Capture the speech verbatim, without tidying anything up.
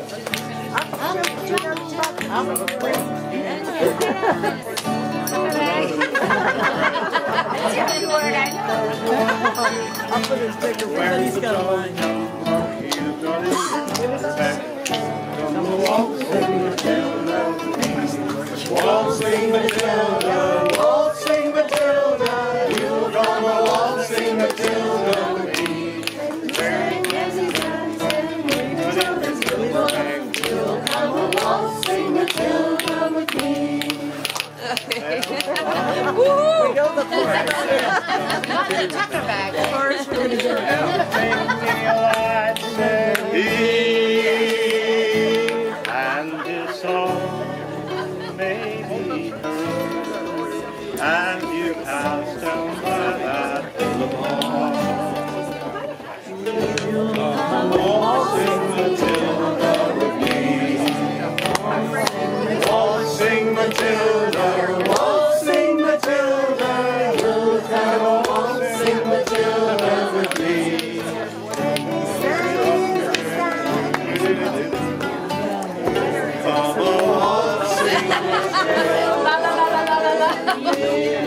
I'll put his sticker where he's got a line. Waltzing Matilda, waltzing Matilda, you'll come a waltzing Matilda with me. You'll come a waltzing Matilda with me. We go the chorus. Not the tucker bag. Chorus, we're going to go. And his song may be heard, and you passed down by that little bar. Waltzing Matilda with me. Waltzing Matilda, waltzing Matilda, you'll come a waltzing Matilda with me. Come a waltzing Matilda.